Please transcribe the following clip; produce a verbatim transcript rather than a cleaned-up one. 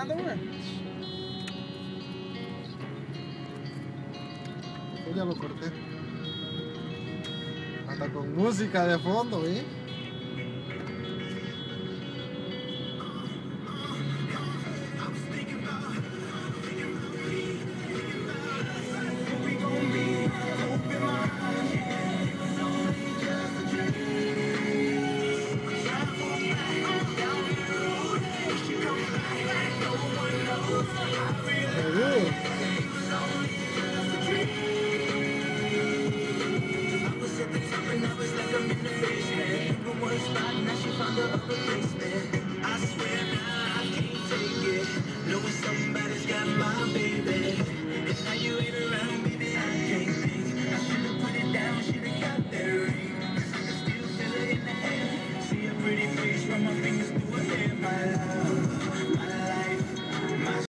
grabando, güey. Yo ya lo corté. Hasta con música de fondo, ¿eh?